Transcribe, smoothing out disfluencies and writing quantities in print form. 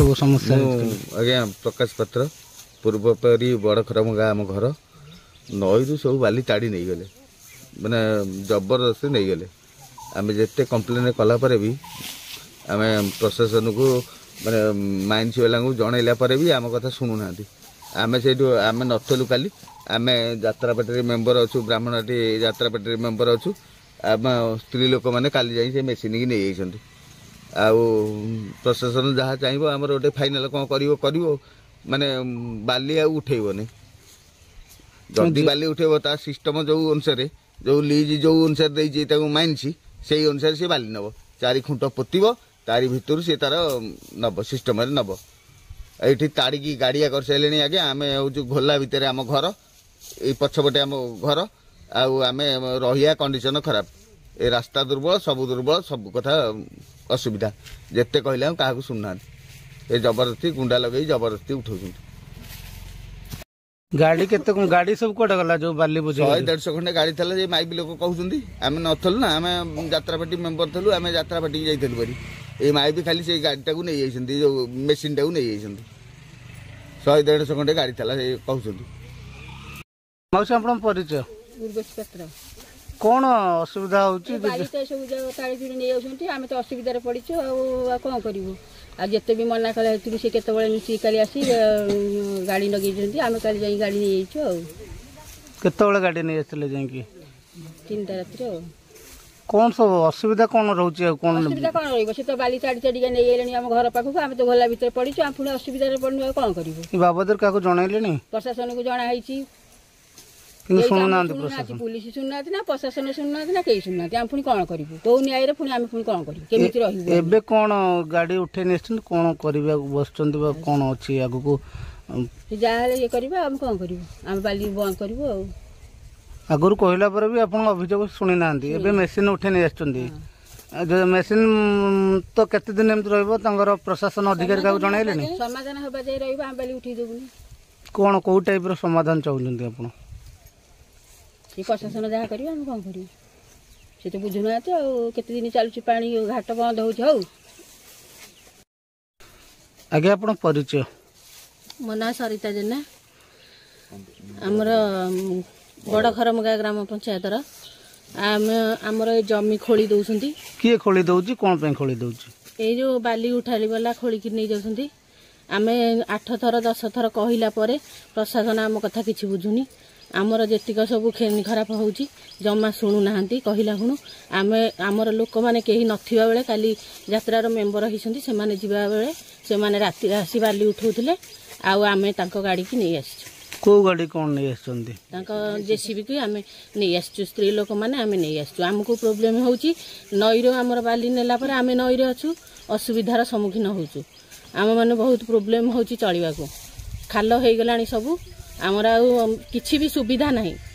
सब समस्या आज्ञा प्रकाश पात्र पूर्वपरी बड़ खरम गाँ आम घर नई सब बाली ताड़ी नहीं गले माने जबरदस्ती नहीं गले आम जिते कम्प्लेन कलापर भी आम प्रशासन को माने माइंस वाला जनइला भी आम कथा शुणुना आम से आम नथलु काली आम यात्रापाटी मेम्बर अच्छु ब्राह्मणटी यात्रापाटी मेम्बर अच्छु आम स्त्री लोक मैंने काली जाई से मेसीन की नहीं जाइछन्ति आउ प्रशासन जहाँ चाहिए आमर गोटे फाइनाल कौन कर माने बाली आउ उठेबनी जदि बाली उठेब ता सिस्टम जो अनुसार जो लीज जो अनुसार देती माइंस से अनुसार सी बाली नब 4 खुंट पोतब तारी भितर सी तार नब सिस्टम नब ये ताड़ी गाड़िया कर सारे आगे आम हूँ घोला भितर आम घर ये पछपटे आम घर आम रहा कंडीशन खराब ए रास्ता दुर्बल सब कथा असुविधा जिते कहले क्या शुणुना ये जबरदस्ती गुंडा लगे जबरदस्ती उठा गाड़ी केते गाड़ी सब कोटा गला जो बाली बुझे 150 खंडे गाड़ी थला जे माइक लोक कहउछंती आमे नथल ना आमे यात्रापाटी मेंबर थलु आमे यात्रापाटी जाइथल बरी ए माइक खाली से गाड़ीटा को नहीं जाइछंती जो मशीन टा को नहीं जाइछंती 150 खंडे गाड़ी थला से कहउछंती मौसा आपण परिचय उर्वशी पात्र कोन असुविधा होची बाली तो सब जो ताड़ी जुड़ी नहीं जाउछंती आमे तो असुविधा रे पड़िछो आ कोन करिवो आ जिते भी मना कले से केत मिसी काली आसी गाड़ी लगे आम काली जा गाड़ी नहीं केत गाड़ी नहीं आसले जा 3टा राति कौन सब असुविधा कौन रोचे कौन असुविधा कौन रही से तो बाली ताड़ी ताड़ी नहीं आने आम घर पाखक आम तो गला भितर पड़ीचु आम पुणी असुविधा पड़ू कौन कर बाबद क्या जनइले प्रशासन को जनाई शुणुना पुलिस शुणुना ना प्रशासन शुणुना ना कहीं शुणुना आम पुणी कौन करूँ कौ न्याय पुणी आम पुणी कौन करें कौन गाड़ी उठे नहीं कौन करवा बस कौन अच्छी आग को जहाँ ये करवा आम कौन करूँ आम बाली बंद करूँ आगुरी कहला पर भी आप अभियोग शुणी ना मेसीन उठे नहीं आसुँच मेसीन तो केते दिन एमती रहा प्रशासन अधिकारी क्या जनइले समाधान हवा जाए रहा बाली उठे देवनी कौन कौ टाइप समाधान चाहते आप प्रशासन जहाँ कर कौन कर सी तो बुझुना केते दिन चलुची पानी घाट बंद हो आगे आप परिचय मो ना सरिता जेना आमर बड़ खरमगा ग्राम पंचायत आमर जमी खोली दौरान किए खोली दौर कौन पे खोली दौर ये जो बाली उठाली वाला खोलिकी नहीं जाऊँ आम 8 थर 10 थर कहला प्रशासन आम कथा किसी बुझुनी आमर जेतिक सब खेनी खराब होची जमा शुणुना कहला शुणु आम आमर लोक मैंने कहीं नथिबा बेले काली यात्रार मेम्बर होती से जावा बेले से राति आसी बाली उठाउथिले आमे तांको गाड़ी की नहीं आसीचु को गाड़ी कौन नहीं आसछन्ती जेसीबी को आम नहीं आसचु स्त्री लोक मैंने आम नहीं आसचु आमको प्रोब्लेम होची नईर आमर बाली नेला पर आम नईर अच्छु असुविधार सम्मुखीन होचु आम मैंने बहुत प्रोब्लेम होची चलिबा को खाल हो गलानी सब आमर किछि भी सुविधा नहीं